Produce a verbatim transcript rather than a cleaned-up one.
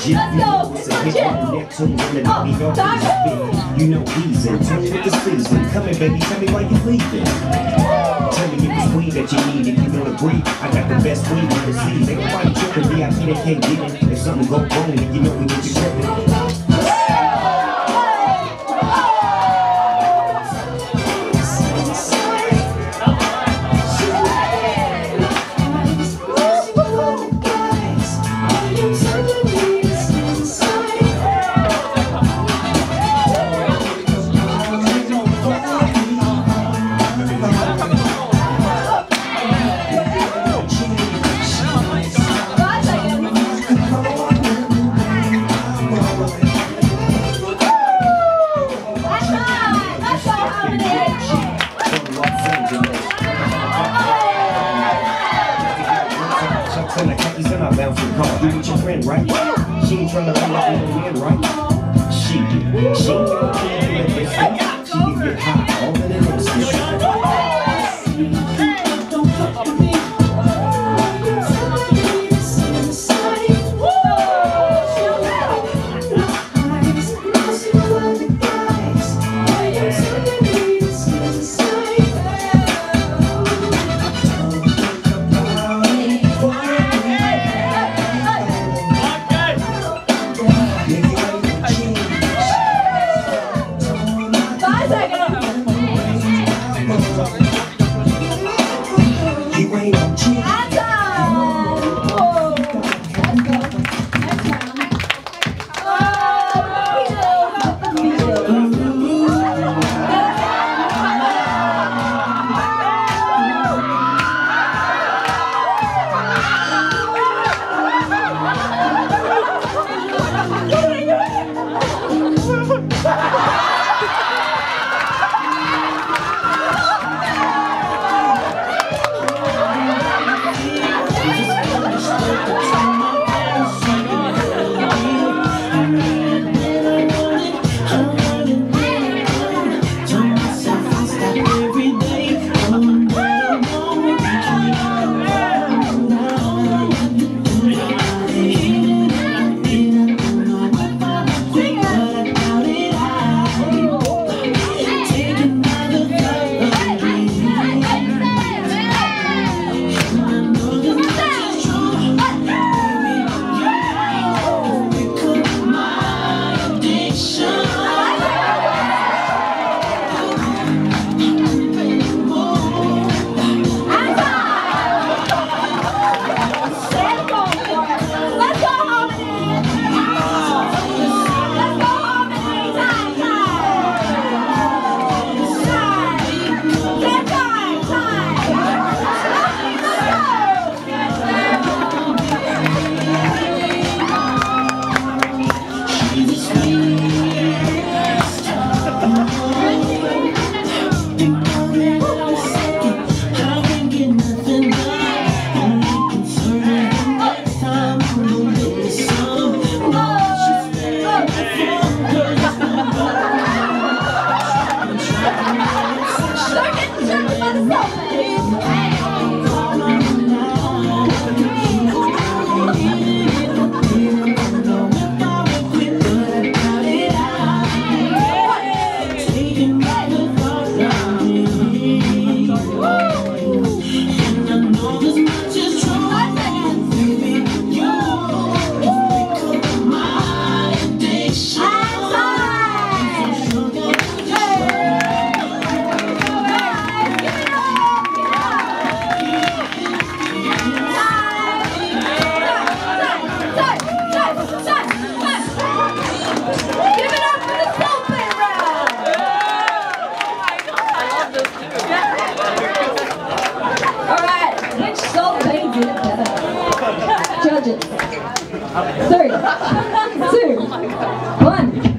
You know he's in. Tell me what the speed's in. Come here, baby, tell me why you leaving. Tell me if it's weed that you need, if you don't agree. I got the best weed on the seas. Ain't nobody tripping, V I P, they can't get it. If something go wrong, then you know we need you tripping. You with your friend, right? Yeah. She ain't trying to run like you win, right? She, she ain't gonna get this stuff. She can get high, all in the instant. Judges. Three, two, one.